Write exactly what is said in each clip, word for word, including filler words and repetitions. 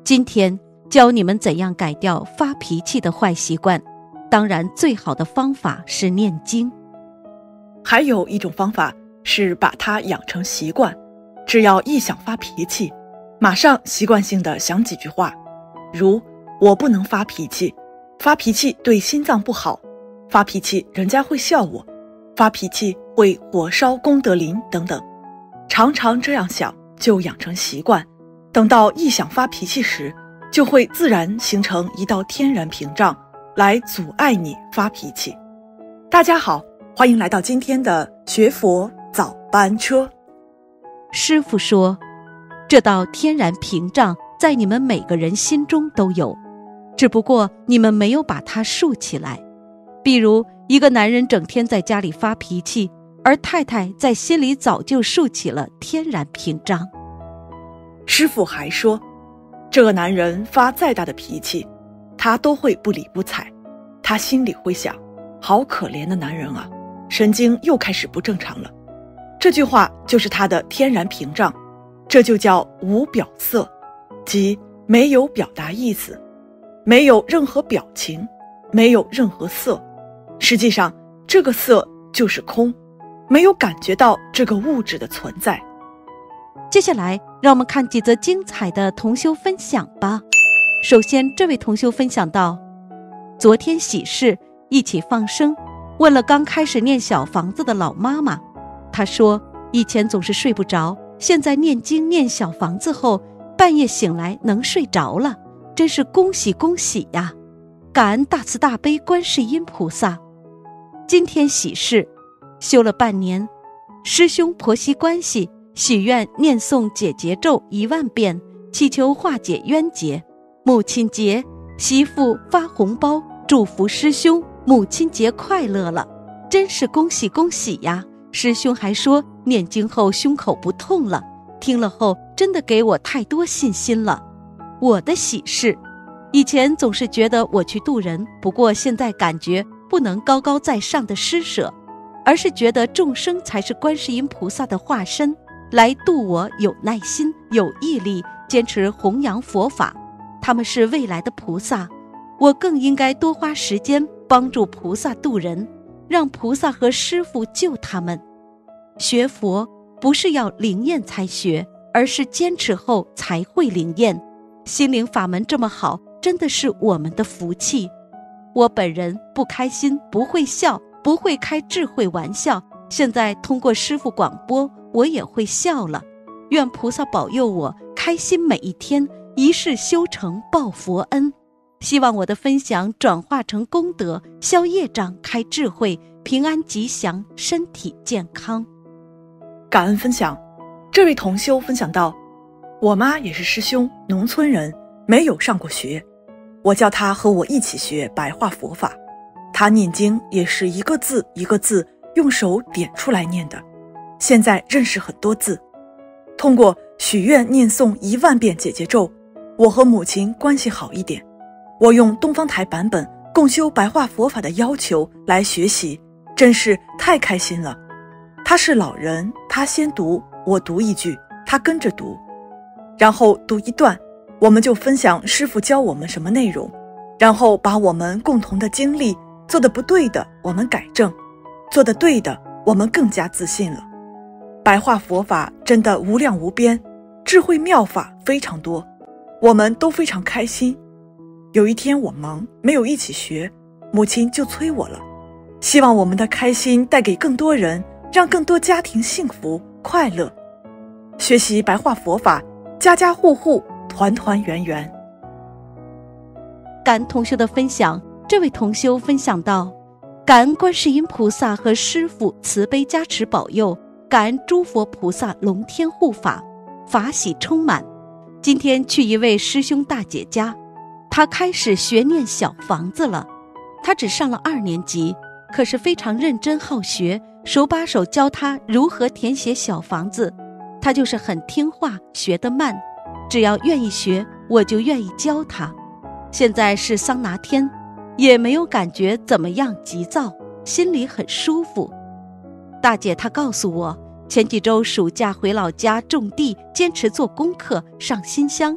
今天教你们怎样改掉发脾气的坏习惯，当然最好的方法是念经。 还有一种方法是把它养成习惯，只要一想发脾气，马上习惯性的想几句话，如我不能发脾气，发脾气对心脏不好，发脾气人家会笑我，发脾气会火烧功德林等等。常常这样想，就养成习惯，等到一想发脾气时，就会自然形成一道天然屏障，来阻碍你发脾气。大家好，欢迎来到今天的学佛早班车。 师父说，这道天然屏障在你们每个人心中都有，只不过你们没有把它竖起来。比如一个男人整天在家里发脾气，而太太在心里早就竖起了天然屏障。 师父还说，这个男人发再大的脾气，他都会不理不睬，他心里会想，好可怜的男人啊，神经又开始不正常了。这句话就是他的天然屏障，这就叫无表色，即没有表达意思，没有任何表情，没有任何色。实际上这个色就是空，没有感觉到这个物质的存在。 接下来让我们看几则精彩的同修分享吧。首先这位同修分享到，昨天喜事一起放生，问了刚开始念小房子的老妈妈，她说以前总是睡不着，现在念经念小房子后，半夜醒来能睡着了，真是恭喜恭喜呀！感恩大慈大悲观世音菩萨。今天喜事，修了半年，师兄婆媳关系许愿念诵解结咒一万遍，祈求化解冤结。母亲节，媳妇发红包祝福师兄母亲节快乐了，真是恭喜恭喜呀！师兄还说念经后胸口不痛了，听了后真的给我太多信心了。我的喜事，以前总是觉得我去渡人，不过现在感觉不能高高在上的施舍，而是觉得众生才是观世音菩萨的化身，来度我有耐心有毅力，坚持弘扬佛法，他们是未来的菩萨，我更应该多花时间帮助菩萨渡人，让菩萨和师父救他们。学佛不是要灵验才学，而是坚持后才会灵验。心灵法门这么好，真的是我们的福气。我本人不开心，不会笑，不会开智慧玩笑，现在通过师父广播，我也会笑了。愿菩萨保佑我开心每一天，一世修成报佛恩。希望我的分享转化成功德，消业障，开智慧，平安吉祥，身体健康。 感恩分享。这位同修分享到，我妈也是师兄，农村人，没有上过学，我叫她和我一起学白话佛法，她念经也是一个字一个字用手点出来念的，现在认识很多字。通过许愿念诵一万遍解结咒，我和母亲关系好一点。我用东方台版本共修白话佛法的要求来学习，真是太开心了。他是老人，他先读，我读一句，他跟着读，然后读一段，我们就分享师父教我们什么内容，然后把我们共同的经历，做得不对的我们改正，做得对的我们更加自信了。白话佛法真的无量无边，智慧妙法非常多，我们都非常开心。有一天我忙没有一起学，母亲就催我了，希望我们的开心带给更多人，让更多家庭幸福快乐。学习白话佛法，家家户户团团圆圆。 感恩同修的分享。这位同修分享到，感恩观世音菩萨和师父慈悲加持保佑，感恩诸佛菩萨龙天护法，法喜充满。今天去一位师兄大姐家，他开始学念小房子了。他只上了二年级，可是非常认真好学，手把手教他如何填写小房子。他就是很听话，学得慢，只要愿意学，我就愿意教他。现在是桑拿天，也没有感觉怎么样急躁，心里很舒服。大姐她告诉我，前几周暑假回老家种地，坚持做功课，上新乡。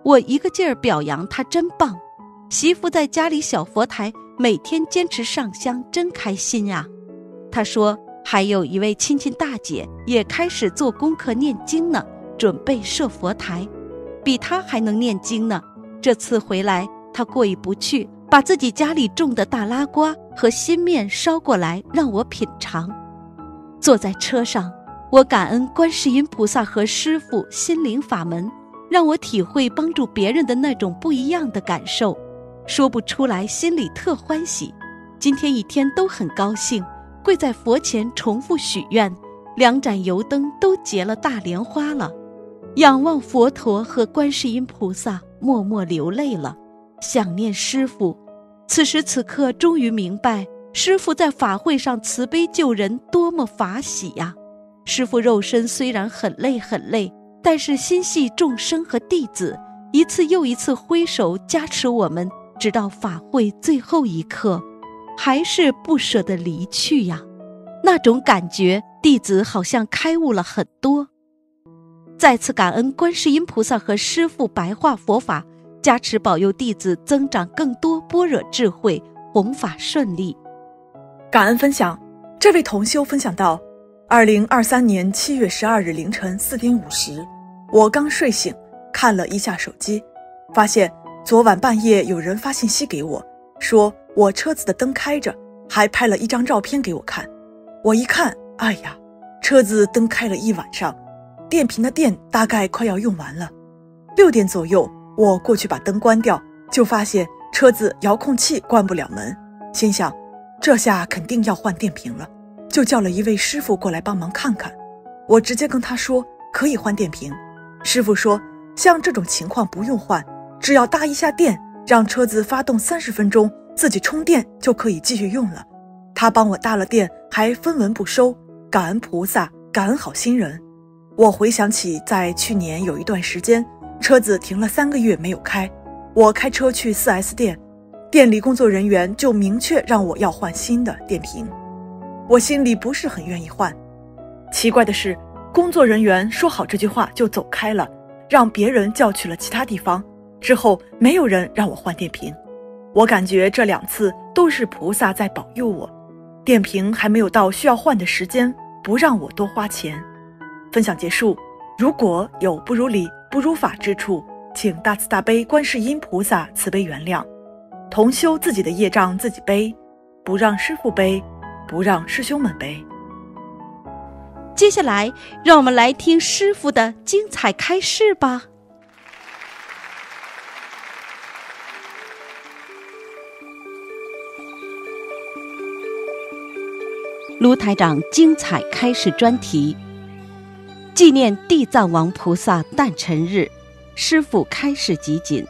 我一个劲儿表扬他真棒。媳妇在家里小佛台每天坚持上香，真开心呀。他说还有一位亲戚大姐也开始做功课念经呢，准备设佛台，比他还能念经呢。这次回来他过意不去，把自己家里种的大拉瓜和新面捎过来让我品尝。坐在车上，我感恩观世音菩萨和师父心灵法门，让我体会帮助别人的那种不一样的感受，说不出来，心里特欢喜。今天一天都很高兴，跪在佛前重复许愿，两盏油灯都结了大莲花了，仰望佛陀和观世音菩萨，默默流泪了，想念师父。此时此刻终于明白，师父在法会上慈悲救人多么法喜呀！师父肉身虽然很累很累，但是心系众生和弟子，一次又一次挥手加持我们，直到法会最后一刻，还是不舍得离去呀。那种感觉，弟子好像开悟了很多。再次感恩观世音菩萨和师父白话佛法，加持保佑弟子增长更多般若智慧，弘法顺利。 感恩分享，这位同修分享到，二零二三年七月十二日凌晨四点五十，我刚睡醒，看了一下手机，发现昨晚半夜有人发信息给我，说我车子的灯开着，还拍了一张照片给我看。我一看，哎呀，车子灯开了一晚上，电瓶的电大概快要用完了。六点左右，我过去把灯关掉，就发现车子遥控器关不了门，心想这下肯定要换电瓶了，就叫了一位师傅过来帮忙看看。我直接跟他说可以换电瓶，师傅说像这种情况不用换，只要搭一下电，让车子发动三十分钟，自己充电就可以继续用了。他帮我搭了电，还分文不收，感恩菩萨，感恩好心人。我回想起在去年有一段时间，车子停了三个月没有开，我开车去 四 S 店，店里工作人员就明确让我要换新的电瓶，我心里不是很愿意换。奇怪的是，工作人员说好这句话就走开了，让别人叫去了其他地方，之后没有人让我换电瓶。我感觉这两次都是菩萨在保佑我，电瓶还没有到需要换的时间，不让我多花钱。分享结束，如果有不如理不如法之处，请大慈大悲观世音菩萨慈悲原谅。同修自己的业障自己背，不让师父背，不让师兄们背。 接下来让我们来听师父的精彩开示吧。卢台长精彩开示专题，纪念地藏王菩萨诞辰日，师父开示集锦。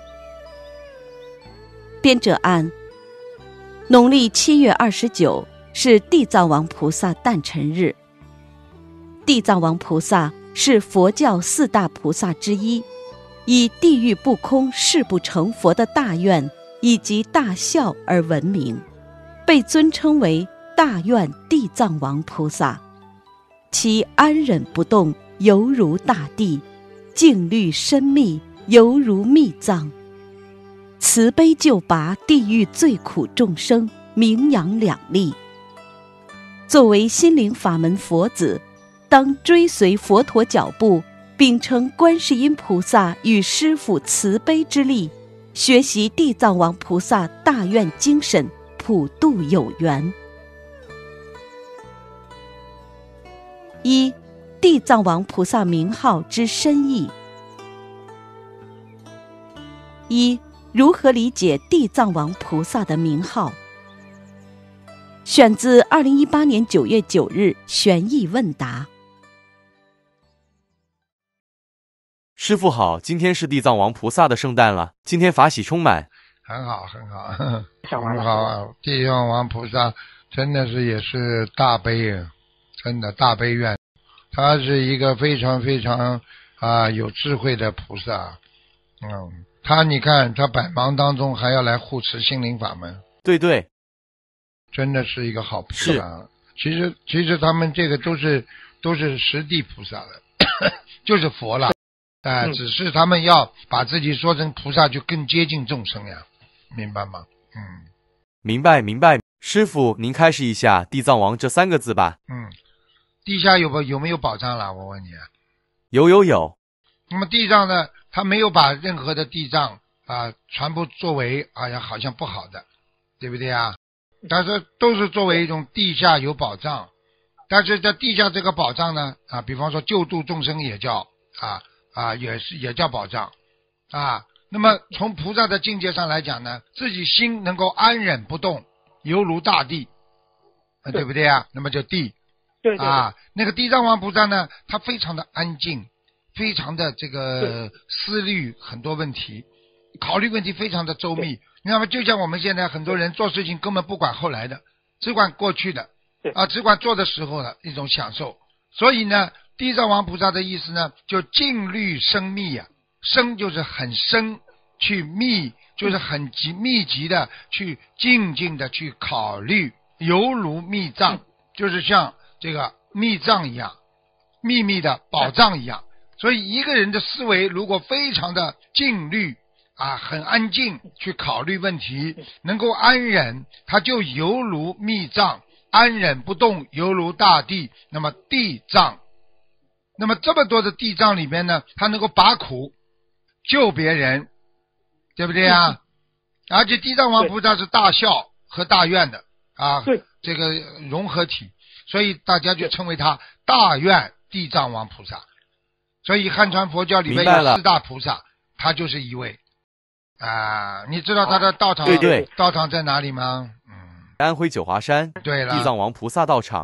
编者按：农历七月二十九是地藏王菩萨诞辰日。地藏王菩萨是佛教四大菩萨之一，以地狱不空誓不成佛的大愿以及大孝而闻名，被尊称为大愿地藏王菩萨。其安忍不动犹如大地，静虑深密犹如密藏，慈悲救拔地狱最苦众生，名扬两利。作为心灵法门佛子，当追随佛陀脚步，秉承观世音菩萨与师父慈悲之力，学习地藏王菩萨大愿精神，普度有缘。一、地藏王菩萨名号之深意。一、如何理解地藏王菩萨的名号？选自二零一八年九月九日玄义问答。 师父好，今天是地藏王菩萨的圣诞了，今天法喜充满。 很好很好很好，地藏王菩萨真的是也是大悲，真的大悲愿，他是一个非常非常啊有智慧的菩萨。嗯，他你看他百忙当中还要来护持心灵法门， 对对， 真的是一个好菩萨。其实其实他们这个都是都是实地菩萨的就是佛了。 哎、呃嗯只是他们要把自己说成菩萨，就更接近众生呀，明白吗？嗯明白明白。师傅，您开示一下地藏王这三个字吧。 嗯，地下有没有没有宝藏了？我问你。 有有有。 那么地藏呢，他没有把任何的地藏啊全部作为哎呀好像不好的，对不对啊？但是都是作为一种地下有宝藏，但是在地下这个宝藏呢啊，比方说救度众生也叫啊啊也是也叫宝藏啊。那么从菩萨的境界上来讲呢，自己心能够安忍不动，犹如大地，啊、对不对啊？那么就地对对对啊，那个地藏王菩萨呢，他非常的安静，非常的这个思虑很多问题，考虑问题非常的周密。那么就像我们现在很多人做事情根本不管后来的，只管过去的对啊，只管做的时候的一种享受。所以呢，地藏王菩萨的意思呢，就静虑深密呀、啊，深就是很深，去密就是很集密集的去静静的去考虑，犹如密藏，就是像这个密藏一样，秘密的宝藏一样。所以一个人的思维如果非常的静虑啊，很安静去考虑问题，能够安忍，他就犹如密藏，安忍不动，犹如大地。那么地藏，那么这么多的地藏里面呢，他能够把苦救别人，对不对啊？而且地藏王菩萨是大孝和大愿的啊， 对， 这个融合体，所以大家就称为他大愿地藏王菩萨。所以汉传佛教里面明白了有四大菩萨，他就是一位啊。你知道他的道场、 对对道场在哪里吗？嗯， 安徽九华山对了， 地藏王菩萨道场。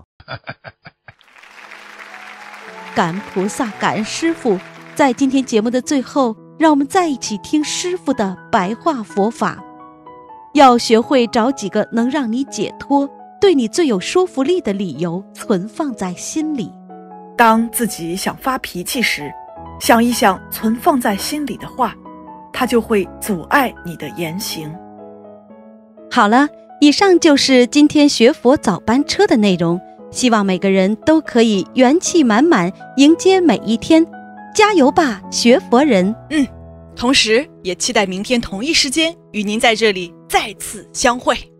感恩菩萨，感恩师父。在今天节目的最后，让我们再一起听师父的白话佛法。要学会找几个能让你解脱、对你最有说服力的理由，存放在心里。 当自己想发脾气时，想一想存放在心里的话，它就会阻碍你的言行。 好了，以上就是今天学佛早班车的内容，希望每个人都可以元气满满迎接每一天，加油吧，学佛人！ 嗯，同时也期待明天同一时间与您在这里再次相会。